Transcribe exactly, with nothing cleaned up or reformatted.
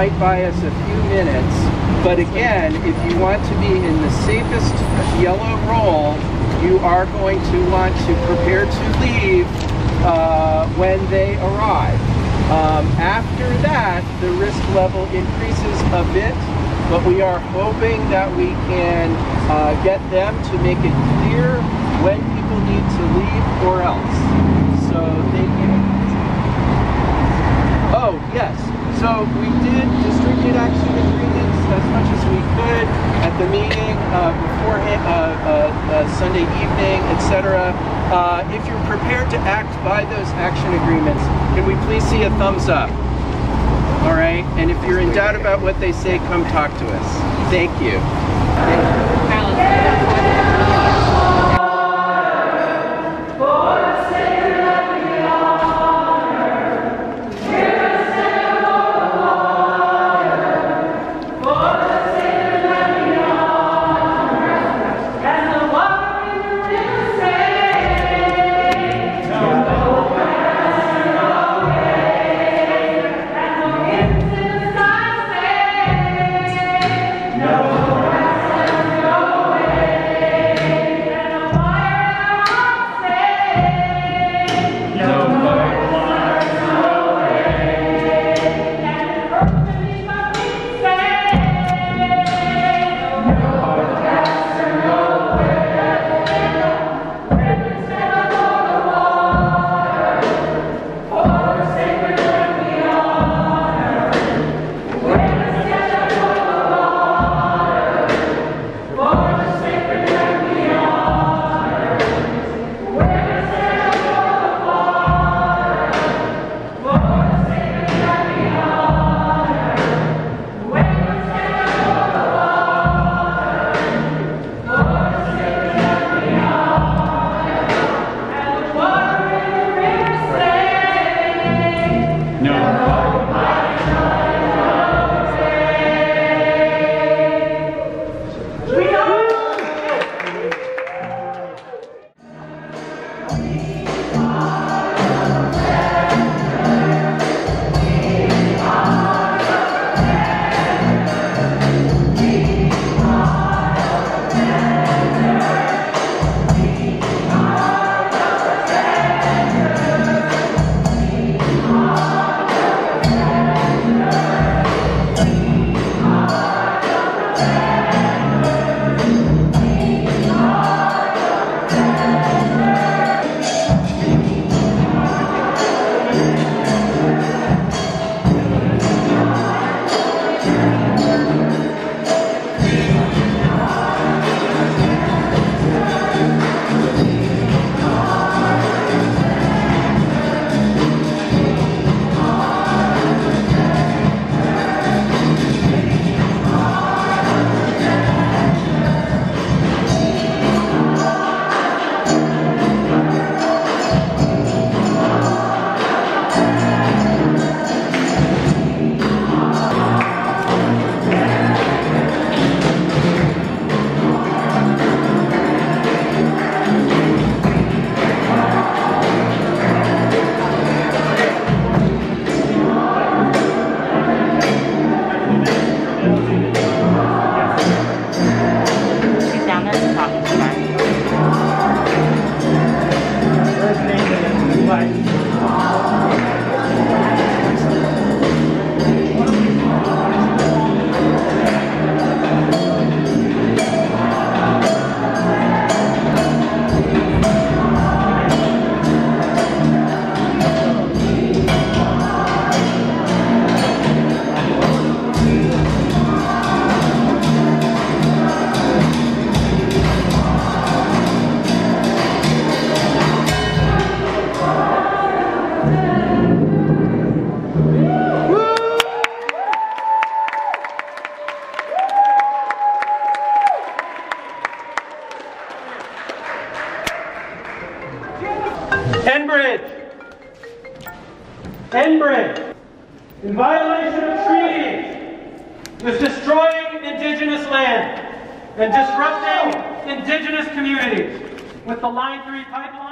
might buy us a few minutes. But again, if you want to be in the safest yellow roll, you are going to want to prepare to leave uh, when they arrive. Um, after that, the risk level increases a bit, but we are hoping that we can uh, get them to make it clear when people need to leave or else. So they can... Oh, yes. So we did distribute action agreements as much as we could at the meeting uh, beforehand, uh, uh, uh, Sunday evening, et cetera. Uh, if you're prepared to act by those action agreements, can we please see a thumbs up? All right, and if you're in doubt about what they say, come talk to us. Thank you. Thank you. Enbridge! Enbridge, in violation of treaties, is destroying indigenous land and disrupting indigenous communities with the Line three pipeline.